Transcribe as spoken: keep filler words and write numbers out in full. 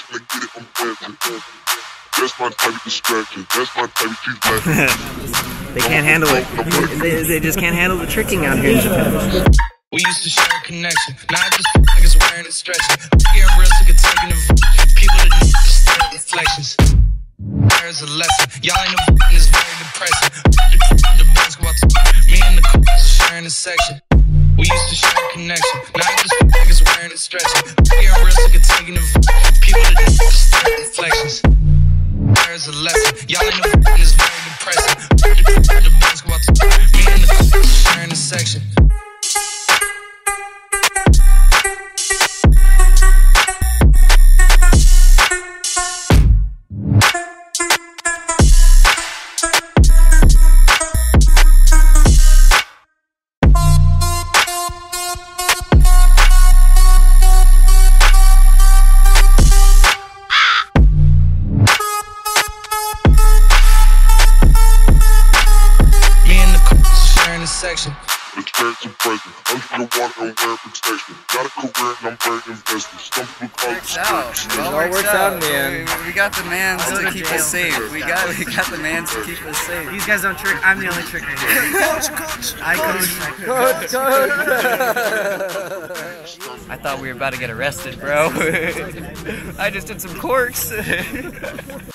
trying to get it, I'm dancing. That's my type of distraction. That's my type of keep laughing. They can't handle it. They, they just can't handle the tricking out here in Japan. We used to share a connection. Now I just niggas wearing and stretching. Getting real sick of taking the people that stare at reflections. There's a lesson. Y'all ain't know it's very depressing. The basketball team, me and the coach sharing a section. We used to share a connection. Now I just niggas wearing and stretching. Getting real sick of taking the people that stare at reflections. There's a lesson. Y'all ain't know it's very depressing. The basketball team, me and the coach sharing a section. Section. Experience and present. Under the water and wear protection. Got a career and I'm very invested. Some people call it Works out. the It all works works out, out, man. We, we got the mans to keep us safe. We got we got the mans to keep us safe. These guys don't trick. I'm the only tricker here. Coach, coach. I coach. Coach, coach. I thought we were about to get arrested, bro. I just did some corks.